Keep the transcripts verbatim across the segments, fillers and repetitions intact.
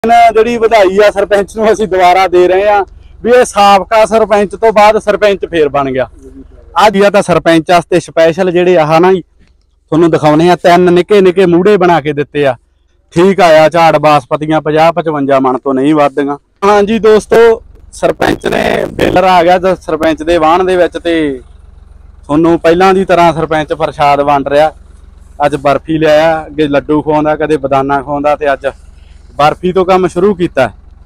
ਜਿਹੜੀ ਵਧਾਈ ਆ ਸਰਪੰਚ ਨੂੰ ਅਸੀਂ ਦੁਬਾਰਾ ਦੇ ਰਹੇ ਆ ਵੀ ਇਹ ਸਾਬਕਾ ਸਰਪੰਚ ਤੋਂ ਬਾਅਦ ਸਰਪੰਚ ਫੇਰ ਬਣ ਗਿਆ। ਅੱਜ ਆ ਤਾਂ ਸਰਪੰਚ ਵਾਸਤੇ ਸਪੈਸ਼ਲ ਜਿਹੜੇ ਆਹ ਨਾ ਤੁਹਾਨੂੰ ਦਿਖਾਉਣੇ ਆ, ਤਿੰਨ ਨਿੱਕੇ ਨਿੱਕੇ ਮੂੜੇ ਬਣਾ ਕੇ ਦਿੱਤੇ ਆ। ਠੀਕ ਆਇਆ ਝਾੜ ਬਾਸਪਤੀਆਂ ਪੰਜਾਹ ਪਚਵੰਜਾ ਮਣ ਤੋਂ ਨਹੀਂ ਵੱਧਦੀਆਂ। ਹਾਂਜੀ ਦੋਸਤੋ, ਸਰਪੰਚ ਨੇ ਬੇਲਰ ਆ ਗਿਆ ਤੇ ਸਰਪੰਚ ਦੇ ਵਾਹਣ ਦੇ ਵਿੱਚ ਤੇ ਤੁਹਾਨੂੰ ਪਹਿਲਾਂ ਦੀ ਤਰ੍ਹਾਂ ਸਰਪੰਚ ਪ੍ਰਸ਼ਾਦ ਵੰਡ ਰਿਹਾ। ਅੱਜ ਬਰਫੀ ਲਿਆਇਆ, ਅੱਗੇ ਲੱਡੂ ਖਵਾਉਂਦਾ, ਕਦੇ ਬਦਾਨਾ ਖਵਾਉਂਦਾ, ਤੇ ਅੱਜ ਬਰਫੀ ਤੋਂ ਕੰਮ ਸ਼ੁਰੂ ਕੀਤਾ।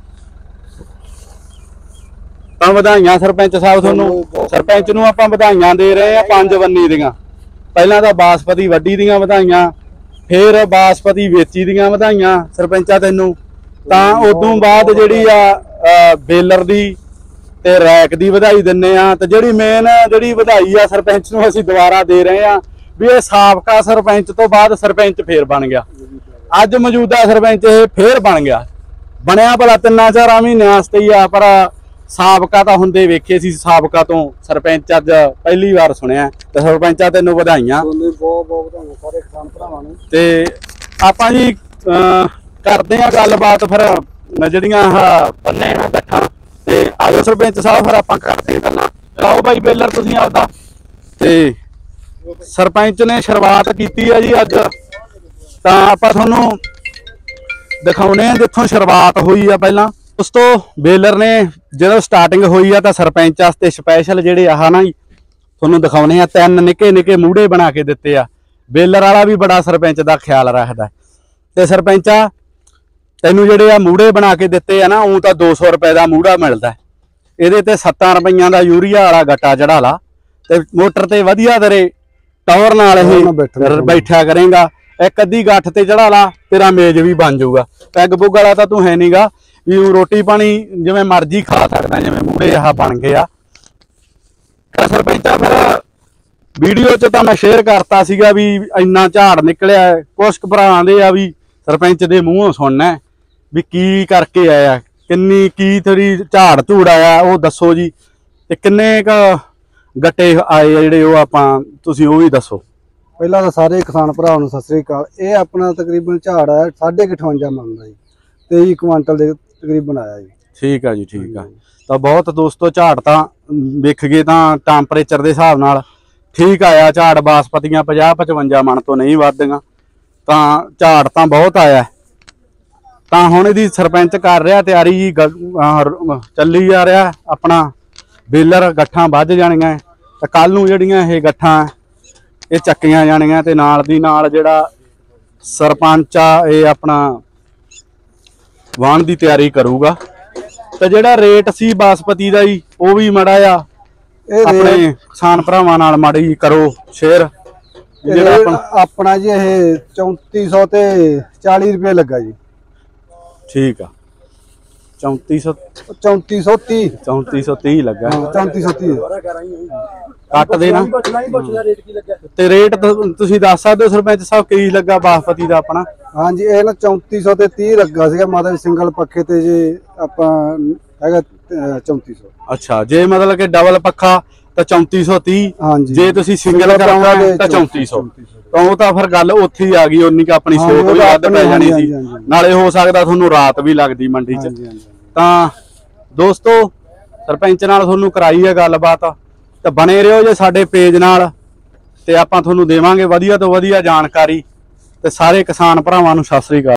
ਤਾਂ ਵਧਾਈਆਂ ਸਰਪੰਚ ਸਾਹਿਬ ਤੁਹਾਨੂੰ। ਸਰਪੰਚ ਨੂੰ ਆਪਾਂ ਵਧਾਈਆਂ ਦੇ ਰਹੇ ਆ ਪੰਜ ਵੰਨੀ ਦੀਆਂ। ਪਹਿਲਾਂ ਤਾਂ ਬਾਸਪਤੀ ਵੱਡੀ ਦੀਆਂ ਵਧਾਈਆਂ, ਫਿਰ ਬਾਸਪਤੀ ਵੇਚੀ ਦੀਆਂ ਵਧਾਈਆਂ ਸਰਪੰਚਾ ਤੈਨੂੰ। ਤਾਂ ਉਦੋਂ ਬਾਅਦ ਜਿਹੜੀ ਆ ਬੇਲਰ ਦੀ ਤੇ ਰੈਕ ਦੀ ਵਧਾਈ ਦਿੰਨੇ ਆ। ਤੇ ਜਿਹੜੀ ਮੇਨ ਜਿਹੜੀ ਵਧਾਈ ਆ ਸਰਪੰਚ ਨੂੰ ਅਸੀਂ ਦੁਬਾਰਾ ਦੇ ਰਹੇ ਆ ਵੀ ਇਹ ਸਾਬਕਾ ਸਰਪੰਚ ਤੋਂ ਬਾਅਦ ਸਰਪੰਚ ਫੇਰ ਬਣ ਗਿਆ। ਅੱਜ ਮੌਜੂਦਾ ਸਰਪੰਚ ਇਹ ਫੇਰ ਬਣ ਗਿਆ। ਬਣਿਆ ਭਲਾ ਤਿੰਨਾਂ ਚਾਰਾਂ ਮਹੀਨਿਆਂ ਵਾਸਤੇ ਹੀ ਆ, ਪਰ ਸਾਬਕਾ ਤਾਂ ਹੁੰਦੇ ਵੇਖੇ ਸੀ। ਸਾਬਕਾ ਤੋਂ ਸਰਪੰਚ ਅੱਜ ਪਹਿਲੀ ਵਾਰ ਸੁਣਿਆ। ਤੇ ਸਰਪੰਚਾ ਤੈਨੂੰ ਵਧਾਈਆਂ, ਬਹੁਤ ਬਹੁਤ ਵਧਾਈਆਂ ਸਾਰੇ ਕਿਸਾਨ ਭਰਾਵਾਂ ਨੂੰ। ਤੇ ਆਪਾਂ ਜੀ ਕਰਦੇ ਆ ਗੱਲਬਾਤ ਫਿਰ ਜਿਹੜੀਆਂ ਆਹ ਪੰਨੇ ਨਾਲ ਗੱਠਾਂ ਤੇ ਆਜੋ ਸਰਪੰਚ ਸਾਹਿਬ, ਫਿਰ ਆਪਾਂ ਕਰਦੇ ਗੱਲਾਂ। ਆਓ ਬਾਈ ਬੇਲਰ ਤੁਸੀਂ ਆਪਦਾ। ਤੇ ਸਰਪੰਚ ਨੇ ਸ਼ੁਰੂਆਤ ਕੀਤੀ ਆ ਜੀ ਅੱਜ। ਤਾਂ ਆਪਾਂ ਤੁਹਾਨੂੰ ਦਿਖਾਉਣੇ ਆ ਜਿੱਥੋਂ ਸ਼ੁਰੂਆਤ ਹੋਈ ਆ। ਪਹਿਲਾਂ ਉਸ ਤੋਂ ਬੇਲਰ ਨੇ ਜਦੋਂ ਸਟਾਰਟਿੰਗ ਹੋਈ ਆ ਤਾਂ ਸਰਪੰਚ ਵਾਸਤੇ ਸਪੈਸ਼ਲ ਜਿਹੜੇ ਆਹ ਨਾ ਤੁਹਾਨੂੰ ਦਿਖਾਉਣੇ ਆ, ਤਿੰਨ ਨਿੱਕੇ ਨਿੱਕੇ ਮੂੜੇ ਬਣਾ ਕੇ ਦਿੱਤੇ ਆ। ਬੇਲਰ ਵਾਲਾ ਵੀ ਬੜਾ ਸਰਪੰਚ ਦਾ ਖਿਆਲ ਰੱਖਦਾ। ਤੇ ਸਰਪੰਚਾ ਤੈਨੂੰ ਜਿਹੜੇ ਆ ਮੂੜੇ ਬਣਾ ਕੇ ਦਿੱਤੇ ਆ ਨਾ, ਉਹ ਤਾਂ ਦੋ ਸੌ ਰੁਪਏ ਦਾ ਮੂੜਾ ਮਿਲਦਾ। ਇਹਦੇ ਤੇ ਸੱਤਾਂ ਰੁਪਈਆਂ ਦਾ ਯੂਰੀਆ ਵਾਲਾ ਗੱਟਾ ਚੜਾ ਲਾ ਤੇ ਮੋਟਰ ਤੇ ਵਧੀਆ ਤੇਰੇ ਟਾਵਰ ਨਾਲ ਇਹ ਬੈਠਿਆ ਕਰੇਗਾ। ਇੱਕ ਅੱਧੀ ਗੱਠ ਤੇ ਚੜਾ ਲਾ, ਤੇਰਾ ਮੇਜ਼ ਵੀ ਬਣ ਜਾਊਗਾ। ਪੈਗ ਪੁੱਗ ਵਾਲਾ ਤਾਂ ਤੂੰ ਹੈ ਨੀਗਾ ਵੀ ਰੋਟੀ ਪਾਣੀ ਜਿਵੇਂ ਮਰਜ਼ੀ ਖਾ ਸਕਦਾ, ਜਿਵੇਂ ਮੂੜੇ ਆਹ ਬਣ ਗਏ ਆ। ਸਰਪੰਚਾ ਫਿਰ ਵੀਡੀਓ 'ਚ ਤਾਂ ਮੈਂ ਸ਼ੇਅਰ ਕਰਤਾ ਸੀਗਾ ਵੀ ਇੰਨਾ ਝਾੜ ਨਿਕਲਿਆ। ਕੁਛ ਕੁ ਭਰਾ ਆਂਦੇ ਆ ਵੀ ਸਰਪੰਚ ਦੇ ਮੂੰਹੋਂ ਸੁਣਨਾ ਵੀ ਕੀ ਕਰਕੇ ਆਇਆ, ਕਿੰਨੀ ਕੀ ਤੇਰੀ ਝਾੜ ਝੂੜ ਆਇਆ ਉਹ ਦੱਸੋ ਜੀ। ਤੇ ਕਿੰਨੇ ਕ ਗੱਟੇ ਆਏ ਜਿਹੜੇ ਉਹ ਆਪਾਂ ਤੁਸੀਂ ਉਹ ਵੀ ਦੱਸੋ। ਪਹਿਲਾਂ ਤਾਂ ਸਾਰੇ ਕਿਸਾਨ ਭਰਾਵਾਂ ਨੂੰ ਸਤਿ ਸ੍ਰੀ ਅਕਾਲ। ਇਹ ਆਪਣਾ ਤਕਰੀਬਨ ਝਾੜ ਆ ਸਾਢੇ ਅਠਵੰਜਾ ਮਣ ਦਾ ਜੀ, ਤੇਈ ਕੁਆਂਟਲ ਦੇ ਤਕਰੀਬਨ ਆਇਆ ਜੀ। ਠੀਕ ਆ ਜੀ, ਠੀਕ ਆ। ਤਾਂ ਬਹੁਤ ਦੋਸਤੋ ਝਾੜ ਤਾਂ ਵੇਖ ਗਏ ਤਾਂ ਟੈਂਪਰੇਚਰ ਦੇ ਹਿਸਾਬ ਨਾਲ ਠੀਕ ਆਇਆ ਝਾੜ। ਬਾਸਪਤੀਆਂ ਪੰਜਾਹ ਪਚਵੰਜਾ ਮਣ ਤੋਂ ਨਹੀਂ ਵੱਧਦੀਆਂ। ਤਾਂ ਝਾੜ ਤਾਂ ਬਹੁਤ ਆਇਆ। ਤਾਂ ਹੁਣ ਇਹਦੀ ਸਰਪੰਚ ਕਰ ਰਿਹਾ ਤਿਆਰੀ ਜੀ, ਚੱਲੀ ਜਾ ਰਿਹਾ ਆਪਣਾ ਬੇਲਰ। ਗੱਠਾਂ ਵੱਧ ਜਾਣੀਆਂ ਤੇ ਕੱਲ ਨੂੰ ਜਿਹੜੀਆਂ ਇਹ ਗੱਠਾਂ ਇਹ ਚੱਕੀਆਂ ਜਾਣੀਆਂ। ਤੇ ਨਾਲ ਦੀ ਨਾਲ ਜਿਹੜਾ ਸਰਪੰਚ ਆ ਇਹ ਆਪਣਾ ਵਾਹਣ ਦੀ ਤਿਆਰੀ ਕਰੂਗਾ। ਤੇ ਜਿਹੜਾ ਰੇਟ ਸੀ ਬਾਸਪਤੀ ਦਾ ਜੀ ਉਹ ਵੀ ਮਾੜਾ ਆ ਆਪਣੇ ਕਿਸਾਨ ਭਰਾਵਾਂ ਨਾਲ ਮਾੜੀ ਕਰੋ ਸ਼ੇਅਰ। ਜਿਹੜਾ ਆਪਣਾ ਜੀ ਇਹ ਚੌਂਤੀ ਸੌ ਤੇ ਚਾਲੀ ਰੁਪਏ ਲੱਗਾ ਜੀ। ਠੀਕ ਆ, ਚੌਂਤੀ ਸੌ ਚੌਂਤੀ ਸੌ ਤੀਹ ਚੌਂਤੀ ਸੌ ਤੀਹ ਲੱਗਾ। ਚੌਂਤੀ ਸੌ ਤੀਹ ਕੱਟ ਦੇ ਨਾ। ਤੇ ਰੇਟ ਤੁਸੀਂ ਦੱਸ ਸਕਦੇ ਹੋ ਸਰਪੰਚ ਸਾਹਿਬ ਕੀ ਲੱਗਾ ਬਾਸਪਤੀ ਦਾ ਆਪਣਾ? ਹਾਂਜੀ, ਇਹ ਨਾ ਚੌਂਤੀ ਸੌ ਤੇ ਤੀਹ ਲੱਗਾ ਸੀਗਾ ਮਾਤਾ ਸਿੰਗਲ ਪੱਖੇ ਤੇ ਜੇ ਆਪਾਂ ਹੈਗਾ ਚੌਂਤੀ ਸੌ। ਅੱਛਾ, ਜੇ ਮਤਲਬ ਕਿ ਡਬਲ ਪੱਖਾ ਤਾਂ ਚੌਂਤੀ ਸੌ ਤੀਹ। ਹਾਂਜੀ, ਜੇ ਤੁਸੀਂ ਸਿੰਗਲ ਕਰਾਉਣਾ ਤਾਂ ਚੌਂਤੀ ਸੌ। ਤਾਂ ਉਹ ਤਾਂ ਫਿਰ ਗੱਲ ਉੱਥੇ ਹੀ ਆ ਗਈ। ਉਨੀ ਕ ਆਪਣੀ ਸੋਚ ਵੀ ਵੱਧ ਪੈ ਜਾਣੀ ਸੀ। ਨਾਲੇ ਹੋ ਸਕਦਾ ਤੁਹਾਨੂੰ ਰਾਤ ਵੀ ਲੱਗਦੀ ਮੰਡੀ 'ਚ। ਤਾਂ ਦੋਸਤੋ ਸਰਪੰਚ ਨਾਲ ਤੁਹਾਨੂੰ ਕਰਾਈ ਹੈ ਗੱਲਬਾਤ। ਤੇ ਬਣੇ ਰਹੋ ਜੇ ਸਾਡੇ ਪੇਜ ਨਾਲ, ਤੇ ਆਪਾਂ ਤੁਹਾਨੂੰ ਦੇਵਾਂਗੇ ਵਧੀਆ ਤੋਂ ਵਧੀਆ ਜਾਣਕਾਰੀ। ਤੇ ਸਾਰੇ ਕਿਸਾਨ ਭਰਾਵਾਂ ਨੂੰ ਸਤਿ ਸ੍ਰੀ ਅਕਾਲ।